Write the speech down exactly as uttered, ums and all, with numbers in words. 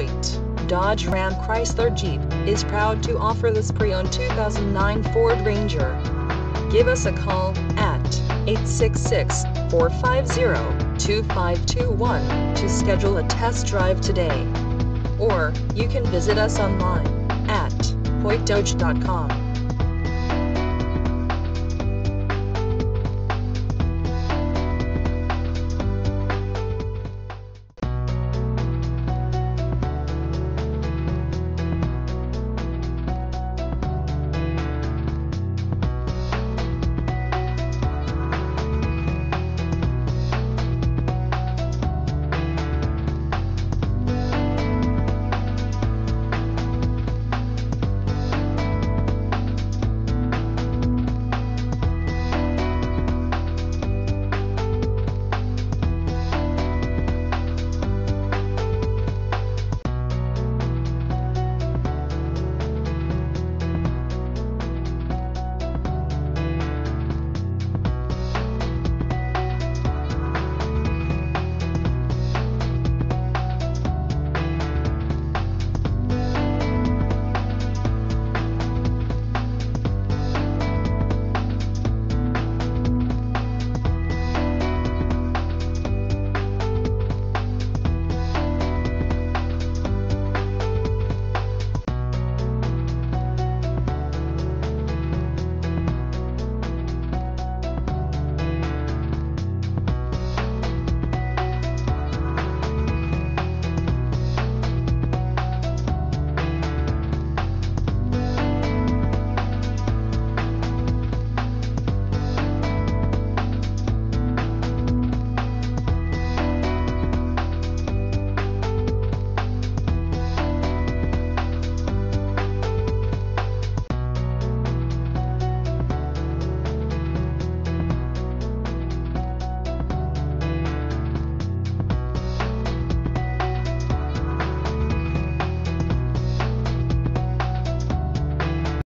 Hoyte, Dodge Ram Chrysler Jeep, is proud to offer this pre-owned two thousand nine Ford Ranger. Give us a call at eight six six, four five zero, two five two one to schedule a test drive today. Or, you can visit us online at hoyte dodge dot com.